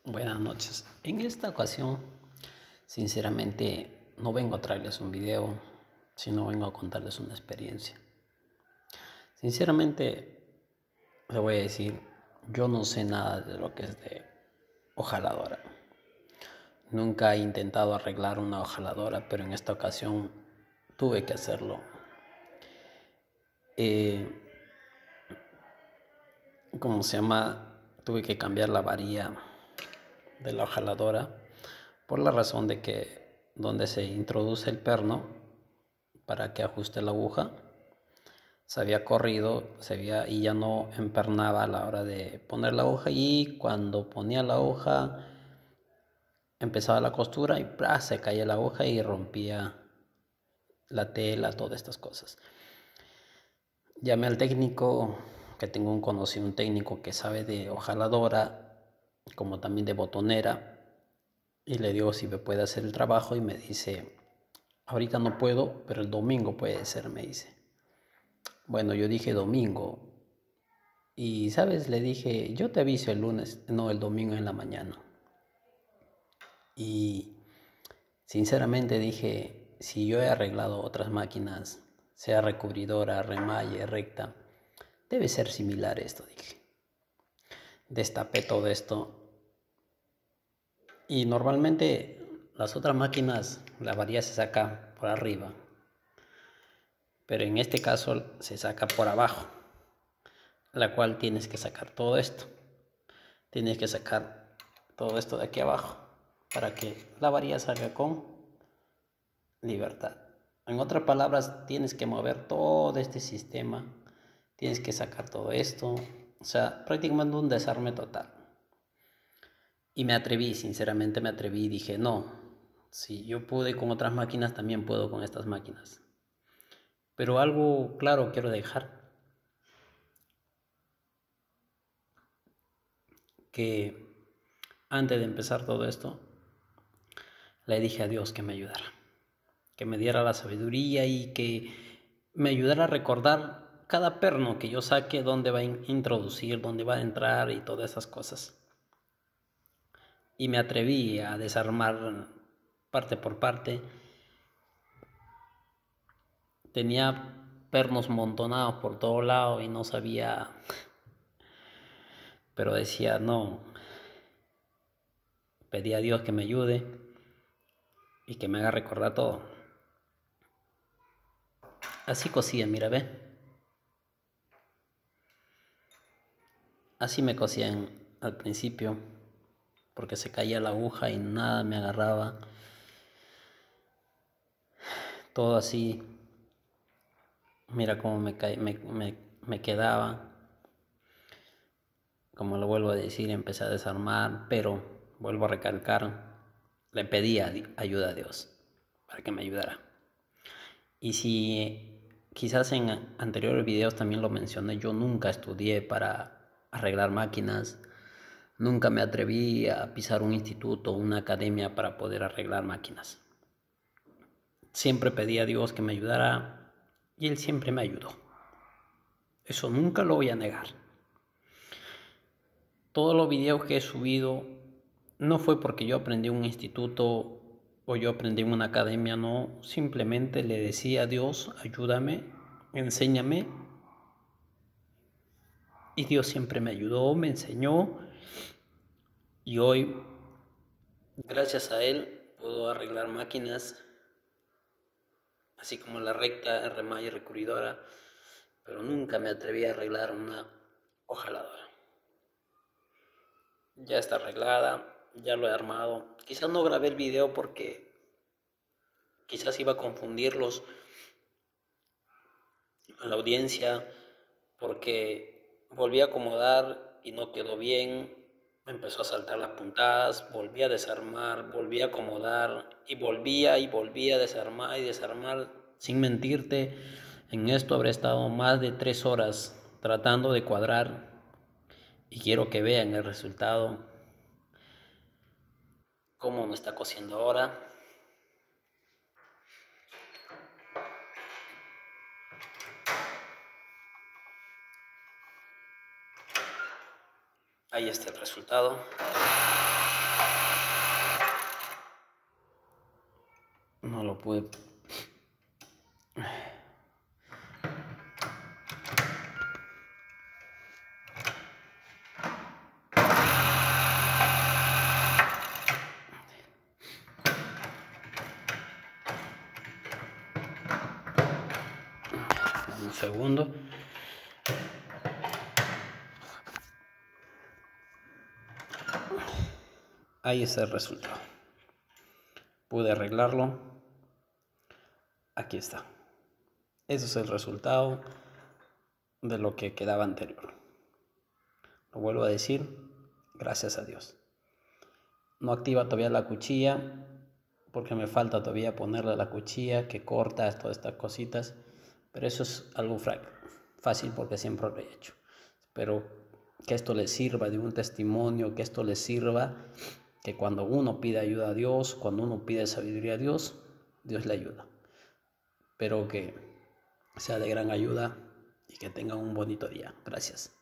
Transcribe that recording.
Buenas noches. En esta ocasión, sinceramente, no vengo a traerles un video, sino vengo a contarles una experiencia. Sinceramente, le voy a decir, yo no sé nada de lo que es de hojaladora. Nunca he intentado arreglar una hojaladora, pero en esta ocasión tuve que hacerlo. Eh, ¿Cómo se llama? Tuve que cambiar la varilla de la hojaladora por la razón de que donde se introduce el perno para que ajuste la aguja se había corrido y ya no empernaba a la hora de poner la aguja, y cuando ponía la aguja empezaba la costura y se caía la aguja y rompía la tela, todas estas cosas. Llamé al técnico, que tengo un conocido, un técnico que sabe de hojaladora como también de botonera, y le digo si me puede hacer el trabajo y me dice, ahorita no puedo, pero el domingo puede ser, me dice. Bueno, yo dije domingo y, ¿sabes? Le dije, yo te aviso el lunes, no, el domingo en la mañana. Y sinceramente dije, si yo he arreglado otras máquinas, sea recubridora, remalle, recta, debe ser similar esto, dije. Destapé todo esto y normalmente las otras máquinas la varilla se saca por arriba, pero en este caso se saca por abajo, la cual tienes que sacar todo esto. Tienes que sacar todo esto de aquí abajo para que la varilla salga con libertad. En otras palabras, tienes que mover todo este sistema, tienes que sacar todo esto, o sea, prácticamente un desarme total. Y me atreví, sinceramente me atreví y dije, no, si yo pude con otras máquinas, también puedo con estas máquinas. Pero algo claro quiero dejar, que antes de empezar todo esto, le dije a Dios que me ayudara, que me diera la sabiduría y que me ayudara a recordar cada perno que yo saque, dónde va a introducir, dónde va a entrar y todas esas cosas. Y me atreví a desarmar parte por parte. Tenía pernos montonados por todo lado y no sabía, pero decía no. Pedí a Dios que me ayude y que me haga recordar todo. Así cosía, mira, ve. Así me cosían al principio, porque se caía la aguja y nada me agarraba. Todo así, mira cómo me quedaba. Como lo vuelvo a decir, empecé a desarmar, pero vuelvo a recalcar, le pedí ayuda a Dios para que me ayudara. Y si quizás en anteriores videos también lo mencioné, yo nunca estudié para arreglar máquinas, nunca me atreví a pisar un instituto o una academia para poder arreglar máquinas. Siempre pedí a Dios que me ayudara y Él siempre me ayudó. Eso nunca lo voy a negar. Todos los videos que he subido no fue porque yo aprendí en un instituto o yo aprendí en una academia, no. Simplemente le decía a Dios, ayúdame, enséñame. Y Dios siempre me ayudó, me enseñó. Y hoy, gracias a Él, puedo arreglar máquinas, así como la recta, remalle, recubridora. Pero nunca me atreví a arreglar una hojaladora. Ya está arreglada, ya lo he armado. Quizás no grabé el video porque quizás iba a confundirlos a la audiencia, porque volví a acomodar y no quedó bien. Me empezó a saltar las puntadas, volví a desarmar, volví a acomodar y volvía a desarmar y desarmar. Sin mentirte, en esto habré estado más de 3 horas tratando de cuadrar, y quiero que vean el resultado, cómo me está cosiendo ahora. Ahí está el resultado. lo pude. Un segundo. Ahí está el resultado. Pude arreglarlo. Aquí está. Ese es el resultado de lo que quedaba anterior. Lo vuelvo a decir, gracias a Dios. No activa todavía la cuchilla porque me falta todavía ponerle la cuchilla que corta todas estas cositas, pero eso es algo fácil porque siempre lo he hecho. Espero que esto les sirva de un testimonio, que esto les sirva, que cuando uno pide ayuda a Dios, cuando uno pide sabiduría a Dios, Dios le ayuda. Espero que sea de gran ayuda y que tengan un bonito día. Gracias.